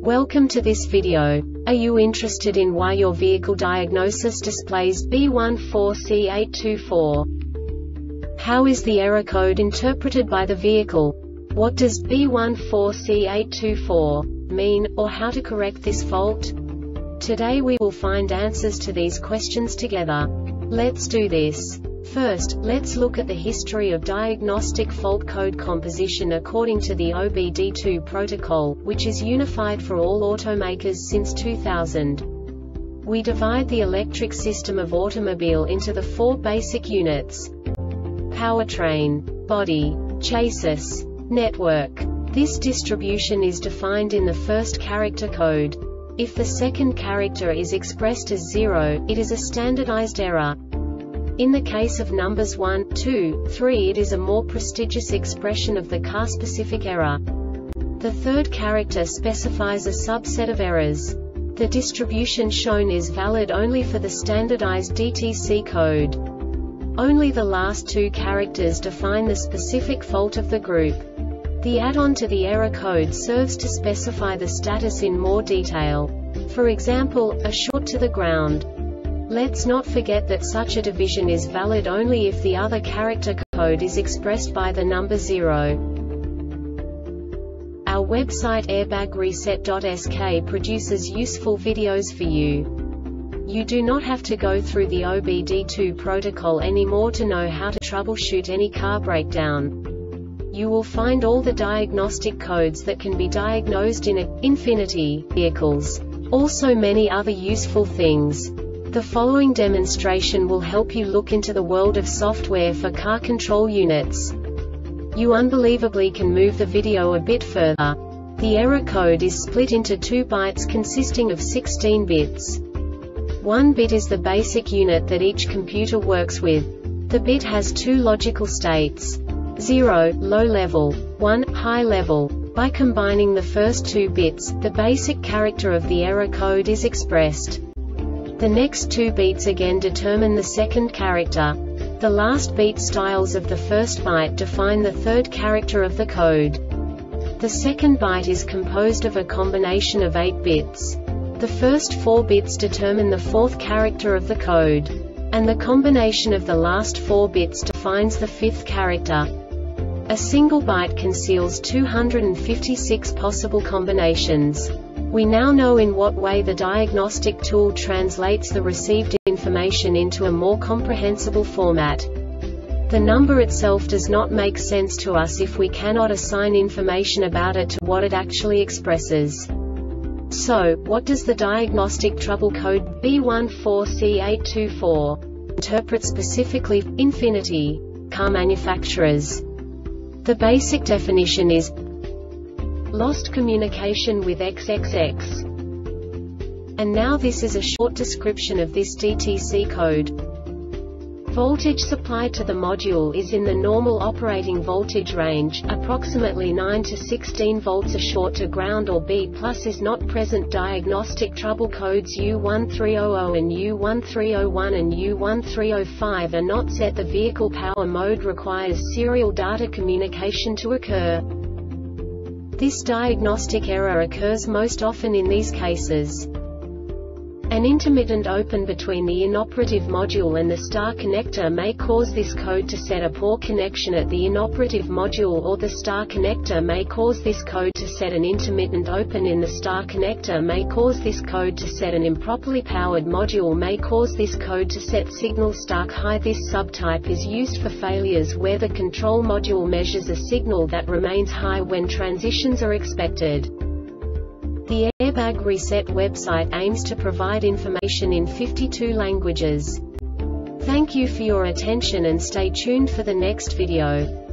Welcome to this video. Are you interested in why your vehicle diagnosis displays B14C824? How is the error code interpreted by the vehicle? What does B14C824 mean, or how to correct this fault? Today we will find answers to these questions together. Let's do this. First, let's look at the history of diagnostic fault code composition according to the OBD2 protocol, which is unified for all automakers since 2000. We divide the electric system of automobile into the four basic units: powertrain, body, chassis, network. This distribution is defined in the first character code. If the second character is expressed as 0, it is a standardized error. In the case of numbers 1, 2, 3, it is a more prestigious expression of the car-specific error. The third character specifies a subset of errors. The distribution shown is valid only for the standardized DTC code. Only the last two characters define the specific fault of the group. The add-on to the error code serves to specify the status in more detail. For example, a short to the ground. Let's not forget that such a division is valid only if the other character code is expressed by the number 0. Our website airbagreset.sk produces useful videos for you. You do not have to go through the OBD2 protocol anymore to know how to troubleshoot any car breakdown. You will find all the diagnostic codes that can be diagnosed in Infinity vehicles. Also many other useful things. The following demonstration will help you look into the world of software for car control units. You unbelievably can move the video a bit further. The error code is split into 2 bytes consisting of 16 bits. 1 bit is the basic unit that each computer works with. The bit has 2 logical states: 0, low level, 1, high level. By combining the first 2 bits, the basic character of the error code is expressed. The next 2 beats again determine the second character. The last beat styles of the first byte define the third character of the code. The second byte is composed of a combination of 8 bits. The first 4 bits determine the fourth character of the code. And the combination of the last 4 bits defines the fifth character. A single byte conceals 256 possible combinations. We now know in what way the diagnostic tool translates the received information into a more comprehensible format. The number itself does not make sense to us if we cannot assign information about it to what it actually expresses. So, what does the diagnostic trouble code B14C824 interpret specifically for Infinity car manufacturers? The basic definition is lost communication with XXX. And now this is a short description of this DTC code. Voltage supplied to the module is in the normal operating voltage range, approximately 9 to 16 volts. A short to ground or B+ is not present. Diagnostic trouble codes U1300 and U1301 and U1305 are not set. The vehicle power mode requires serial data communication to occur. This diagnostic error occurs most often in these cases: an intermittent open between the inoperative module and the star connector may cause this code to set a poor connection at the inoperative module, or the star connector may cause this code to set an intermittent open in the star connector, may cause this code to set an improperly powered module, may cause this code to set signal stuck high. This subtype is used for failures where the control module measures a signal that remains high when transitions are expected. The Airbag Reset website aims to provide information in 52 languages. Thank you for your attention and stay tuned for the next video.